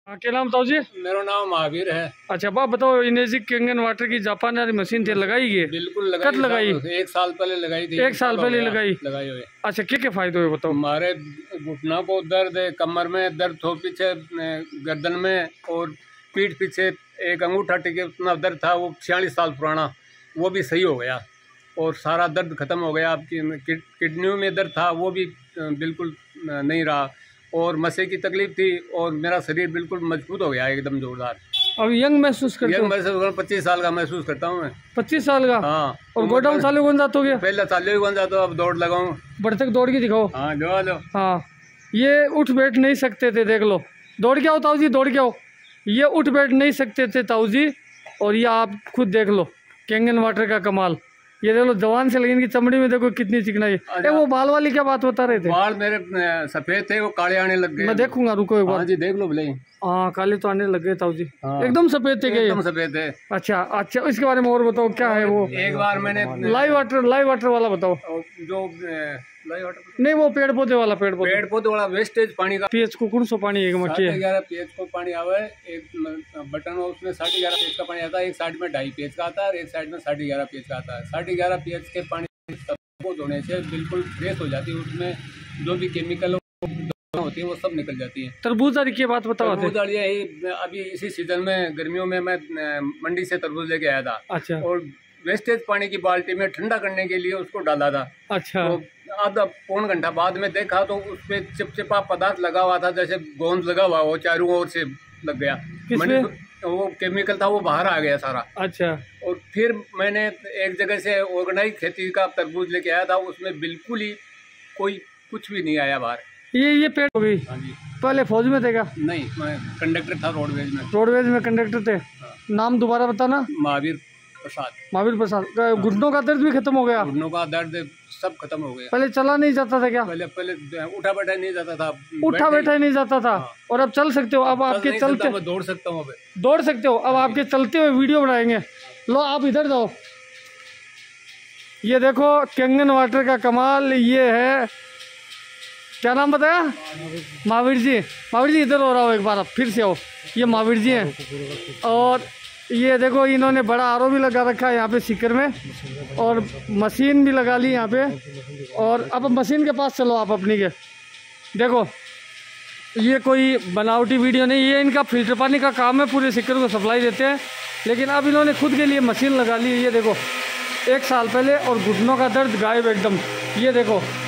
हाँ, क्या नाम बताओ जी? मेरा नाम महावीर है। अच्छा बाप बताओ, इनेजिक कैंगन वाटर की जापान वाली मशीन थी, लगाई गई? बिल्कुल लगाई। कब लगाई? 1 साल पहले लगाई थी। 1 साल पहले लगाई हुई। अच्छा, क्या फायदे हुए बताओ? हमारे घुटनों को दर्द है, कमर में दर्द हो, पीछे गर्दन में और पीठ पीछे एक अंगूठा टिके उतना दर्द था, वो 46 साल पुराना, वो भी सही हो गया और सारा दर्द खत्म हो गया। आपकी किडनियों में दर्द था, वो भी बिल्कुल नहीं रहा और मसे की तकलीफ थी और मेरा शरीर बिल्कुल मजबूत हो गया एकदम जोरदार। अब यंग महसूस करते हो? 25 साल का महसूस करता हूँ मैं। 25 साल का? हाँ। और गोडाउन चालू कौन जाता हो गया? पहले चालू कौन जाता, अब दौड़ लगाऊं। बढ़ तक दौड़ के दिखाओ। हाँ जो लो। हाँ, ये उठ बैठ नहीं सकते थे, देख लो। दौड़ के आओ ताऊ जी, दौड़ के आओ। ये उठ बैठ नहीं सकते थे ताऊ जी, और ये आप खुद देख लो कैंगन वाटर का कमाल। ये देख लो, जवान से लेकिन की चमड़ी में देखो कितनी चिकनाई है। वो बाल वाली क्या बात बता रहे थे? बाल मेरे सफेद थे, वो काले आने लग गए। मैं देखूंगा, रुको एक बार। हाँ जी देख लो भले। हाँ, काले तो आने लग गए ताऊ जी। हाँ। एकदम सफेद थे क्या? एकदम सफेद थे। अच्छा अच्छा, इसके बारे में और बताओ, क्या है वो? एक बार मैंने लाइव वाटर वाला बताओ। जो लाइव वाटर नहीं, वो पेड़ पौधे वाला। पेड़ पौधे वाला वेस्टेज पानी का। पीएच को कौन सा पानी एक मक्की है? 11.5 पीएच को पानी आवा है। एक बटन है उसमें 11.5 पीएच का पानी आता है, एक साइड में 2.5 पीएच का आता है और एक साइड में 11.5 पीएच का आता है। 11.5 पीएच के पानी को धोने से बिल्कुल फ्रेश हो जाती है, उसमें जो भी केमिकल होती है वो सब निकल जाती है। तरबूज की बात बताओ। तरबूज अभी इसी सीजन में गर्मियों में मैं मंडी से तरबूज लेके आया था। अच्छा। और वेस्टेज पानी की बाल्टी में ठंडा करने के लिए उसको डाला था। अच्छा। तो आधा पौन घंटा बाद में देखा तो उसपे चिपचिपा पदार्थ लगा हुआ था, जैसे गोंद लगा हुआ, वो चारों ओर से लग गया। वो केमिकल था, वो बाहर आ गया सारा। अच्छा। और फिर मैंने एक जगह से ऑर्गेनाइज खेती का तरबूज लेके आया था, उसमें बिल्कुल ही कोई कुछ भी नहीं आया बाहर। ये पेड़ हो गई। हाँ जी। पहले फौज में थे क्या? नहीं, मैं कंडक्टर था रोडवेज में। रोडवेज में कंडक्टर थे। हाँ। नाम दोबारा बताना। महावीर प्रसाद। घुटनों का दर्द भी खत्म हो गया? घुटनों का दर्द सब खत्म हो गया। पहले चला नहीं जाता था क्या? पहले उठा बैठा नहीं जाता था। उठा बैठा नहीं जाता था। हाँ। और अब चल सकते हो? अब आपके चलते मैं दौड़ सकता हूँ। दौड़ सकते हो? अब आपके चलते हुए वीडियो बनाएंगे। लो आप इधर जाओ, ये देखो कैंगन वाटर का कमाल। ये है, क्या नाम बताया? महावीर जी। महावीर जी इधर हो रहा हो एक बार, आप फिर से आओ। ये महावीर जी हैं। और ये देखो, इन्होंने बड़ा आरओ भी लगा रखा है यहाँ पे सीकर में, और मशीन भी लगा ली यहाँ पे। और अब मशीन के पास चलो आप अपनी के। देखो, ये कोई बनावटी वीडियो नहीं, ये इनका फिल्टर पानी का काम है, पूरे सीकर को सप्लाई देते हैं। लेकिन अब इन्होंने खुद के लिए मशीन लगा ली है। ये देखो, 1 साल पहले, और घुटनों का दर्द गायब एकदम। ये देखो।